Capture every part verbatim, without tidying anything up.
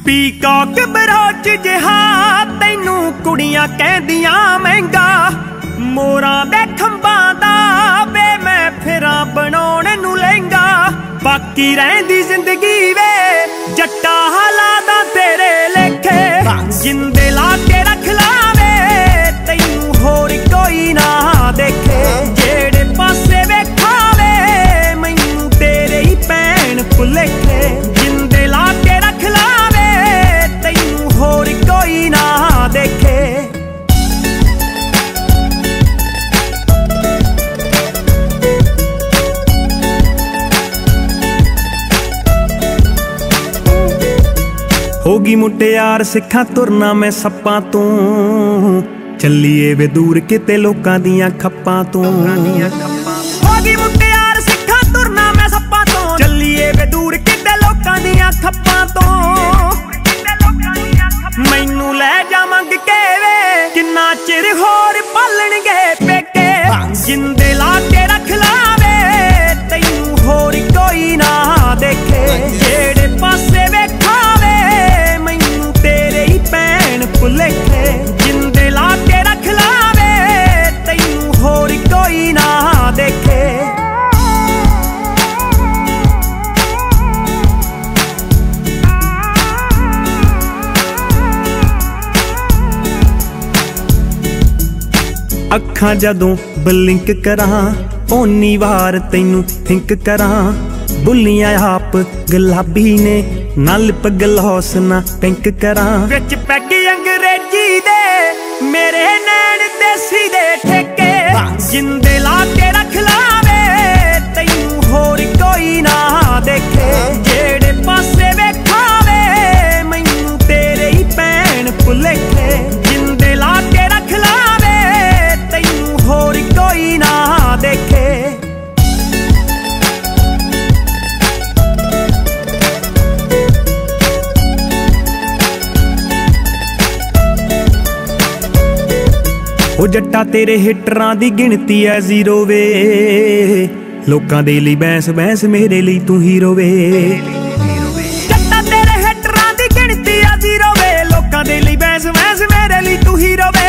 Peacock बरोच जिहा तैनू कुड़ियां कहदियां महंगा मोरां दे खंबां दा वे मैं फिरां बनाउण नूं लहंगा। बाकी रहिंदी जिंदगी वे जट्टा हालादा तेरे लेखे जिंदे ला के रख लावे तैनू होर कोई ना देखे। जेड़े पासे वेखावे मैनू तेरे ही भैण भुलेखे जिंदे ला के रख लावे तैनू होर कोई ना देखे। होगी मुटियार सिखा तुरना मैं सप्पां तों चलिए वे दूर किते लोकां दियां खप्पां तों। होगी मुटियार सिखा तुरना मैं सप्पां तों चलिए वे दूर किते लोकां दियां खप्पां तों। मैनू लै जा मंग के वे किन्ना चिर होर पालणगे पेके जिंदे ला के रख लावे तैनू होर कोई ना देखे। जेड़े पासे वेखावे मैनू तेरे ही भैण भुलेखे जिंदे ला के रख लावे तैनू होर कोई ना देखे। अखां जदों बलिंक करां ओनी वार तैनू थिंक करां। बुलियां आप गुलाबी ने ना लिप गलौस ना पिंक करां। विच पैगी अंग्रेजी दे मेरे नैन देसी दे ठेके जिंदे ला के रख लावे तैनू होर कोई ना देखे। जेड़े पासे वेखावे मैनू तेरे ही भैण भुलेखे जिंदे ला के रख लावे तैनू होर कोई ना देखे। ओ जट्टा तेरे हिटरां दी गिणती है जीरो वे लोकां दे लई बैंस बैंस मेरे लई तू हीरो वे। जट्टा तेरे हिटरां दी गिणती है जीरो वे लोकां दे लई बैंस बैंस मेरे लई तू हीरो वे।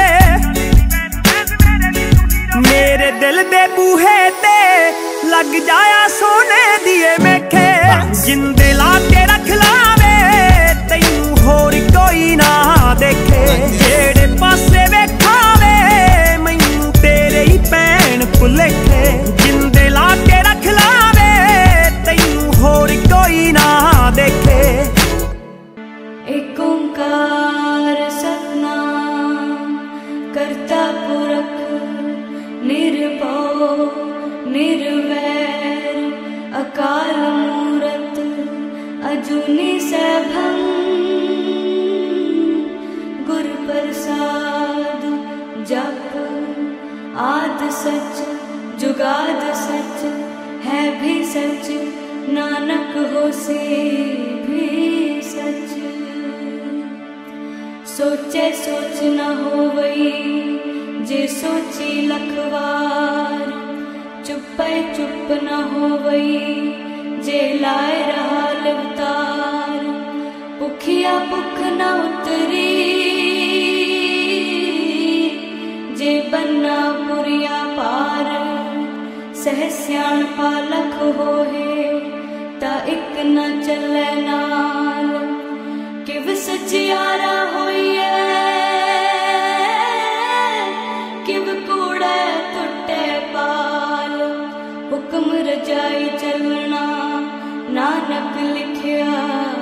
मेरे दिल दे बूहे ते लग जाया सोने दिए मेखे जिंदे ला के रख लावे तैनू होर कोई ना देखे। जेड़े पासे वेखावे मैनू तेरे ही भैण भुलेखे जिंदे ला के रख लावे तैनू होर कोई ना देखे। एक ओंकार सतनाम करता पुरख निर्भव निर्वैर अकाल मूरत अजूनी सैभं गुर प्रसाद जप आद सच जुगाद सच है भी सच नानक होसे भी सच। सोचे सोच न होवई जे सोची लखवार चुपै चुप न होवई जे लाए रहा अवतार। भुखिया भुख न उतरी जे बन्ना पुरिया पार। सह सियाण पालख होए ता इक न चले नाल किव सचियारा होइए किव कूड़े टुटे पाल। हुक्म रजाई चलना नानक लिखिया।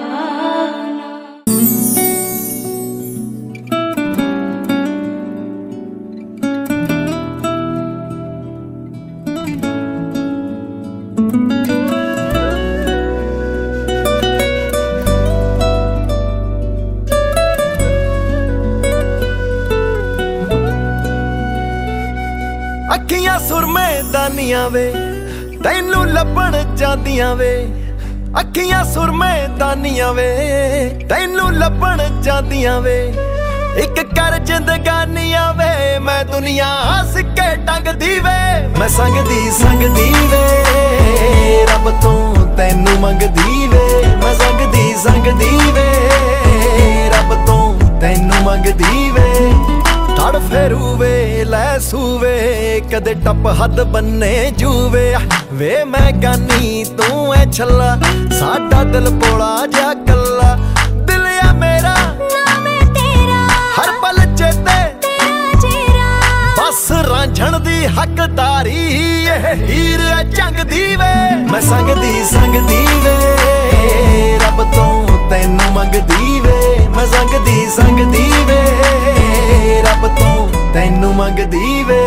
अखियां सुरमे दानियां वे तैनू लभण जांदियां वे। अखियां सुरमे दानियां वे तैनू लभण जांदियां वे। एक कर जिंदगानियां वे मैं दुनिया हस के टंगदी वे। मैं संगदी संगदी वे रब तो ਤੈਨੂੰ ਮੰਗਦੀ ਵੇ, ਮੈਂ ਸੰਗਦੀ ਸੰਗਦੀ ਵੇ, ਰੱਬ ਤੋਂ ਤੈਨੂੰ ਮੰਗਦੀ ਵੇ। ਧੜ ਫੇਰੂ ਵੇ ਲੈ ਸੂਵੇ, ਕਦੇ ਟੱਪ ਹੱਦ ਬੰਨੇ ਜੂਵੇ ਵੇ। ਮੈਂ ਗਾਨੀ ਤੂੰ ਐ ਛੱਲਾ, ਸਾਡਾ ਦਿਲ ਪੋਲਾ ਜਾ ਕੱਲਾ। ਦਿਲ ਆ ਮੇਰਾ ਨਾਮ ਹੈ ਤੇਰਾ, ਹਰ ਪਲ ਚੇਤੇ ਤੇਰਾ ਚਿਹਰਾ। ਬਸ ਰਾਂਝਣ ਦੀ ਹੱਕਦਾਰੀ, ਇਹ ਹੀਰ ਐ ਜੰਗ ਦੀ ਵੇ। ਮੈਂ ਸੰਗਦੀ ਸੰਗਦੀ ਵੇ, ਰੱਬ ਤੋਂ ਤੈਨੂੰ ਮੰਗਦੀ ਵੇ। ਮੈਂ ਸੰਗਦੀ ਸੰਗਦੀ ਵੇ, ਰੱਬ ਤੋਂ ਤੈਨੂੰ ਮੰਗਦੀ ਵੇ।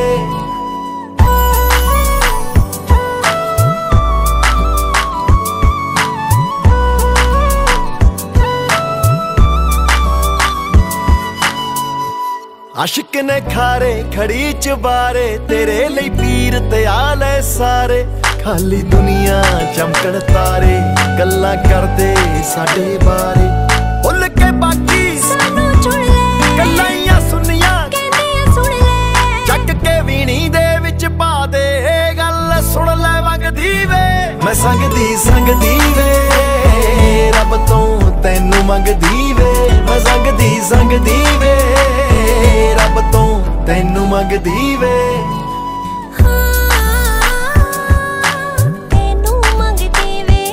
ਆਸ਼ਿਕ ਨੇ ਖਾਰੇ ਖੜੀ ਚਬਾਰੇ, ਤੇਰੇ ਲਈ ਪੀਰ ਤੇ ਆਲੇ ਸਾਰੇ। ਖਾਲੀ ਦੁਨੀਆ ਚਮਕਣ ਤਾਰੇ, ਗੱਲਾਂ ਕਰਦੇ ਸਾਡੇ ਬਾਰੇ। ਭੁੱਲ ਕੇ ਬਾਕੀ ਸਾਨੂੰ ਚੁਣ ਲੈ, ਗੱਲਾਂ ਸੁਣੀਆਂ ਕਹਿੰਦੀਆਂ ਸੁਣ ਲੈ। ਚੱਕ ਕੇ ਵੀਣੀ ਦੇ ਵਿੱਚ ਪਾ ਦੇ, ਗੱਲ ਸੁਣ ਲੈ ਵਗਦੀ ਵੇ। ਮੈਂ ਸੰਗਦੀ ਸੰਗਦੀ ਵੇ, ਰੱਬ ਤੋਂ ਤੈਨੂੰ ਮੰਗਦੀ ਵੇ। ਮੈਂ ਸੰਗਦੀ ਸੰਗਦੀ ਵੇ, ਰੱਬ ਤੋਂ ਤੈਨੂੰ ਮੰਗਦੀ ਵੇ। ਤੈਨੂੰ ਮੰਗਦੀ ਵੇ,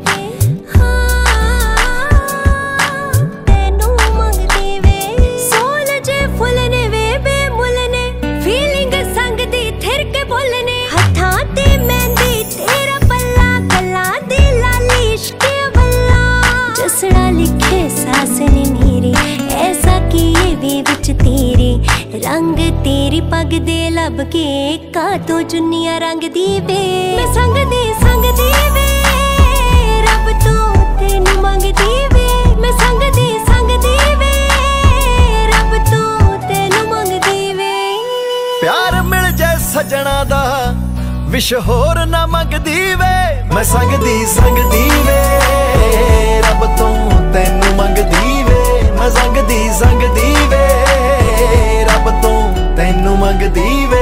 ਤੈਨੂੰ ਮੰਗਦੀ ਵੇ। ਸੋਲ ਜੇ ਫੁੱਲ ਨੇ ਵੇ ਬੇਮੁੱਲ ਨੇ, ਫੀਲਿੰਗ ਸੰਗ ਦੀ ਥਿਰ ਕੇ ਬੋਲਨੇ। ਹੱਥਾਂ ਤੇ ਮਹਿੰਦੀ ਤੇਰਾ ਪੱਲਾ, ਗੱਲਾਂ ਦੀ ਲਾਲੀ ਇਸ਼ਕ ਵੱਲਾ। ਜਸੜਾ ਲਿਖੇ ਸਾਸ ਨੇ ਮੇਰੀ, ਐਸਾ ਕੀਏ ਵੇ ਵਿੱਚ ਤੇਰੇ। ਰੰਗ ਤੇਰੀ ਪੱਗ ਦੇ ਲੱਭ ਕੇ, ਕਾਤੋਂ ਜੁੰਨੀਆਂ ਰੰਗ ਦੀ ਵੇ। ਮੈਂ ਸੰਗਦੀ ਸੰਗਦੀ ਵੇ, ਰੱਬ ਤੋਂ ਤੈਨੂੰ ਮੰਗਦੀ ਵੇ। ਮੈਂ ਸੰਗਦੀ ਸੰਗਦੀ ਵੇ, ਰੱਬ ਤੋਂ ਤੈਨੂੰ ਮੰਗਦੀ ਵੇ। ਪਿਆਰ ਮਿਲ ਜਾਏ ਸਜਣਾ ਦਾ, ਵਿਸ਼ ਹੋਰ ਨਾ ਮੰਗਦੀ ਵੇ। ਮੈਂ ਸੰਗਦੀ ਸੰਗਦੀ ਵੇ, ਰੱਬ ਤੋਂ ਤੈਨੂੰ ਮੰਗਦੀ ਵੇ। ਮੈਂ ਸੰਗਦੀ ਸੰਗਦੀ ਵੇ, ਰੱਬ ਤੋਂ ਤੈਨੂੰ ਮੰਗਦੀ ਵੇ।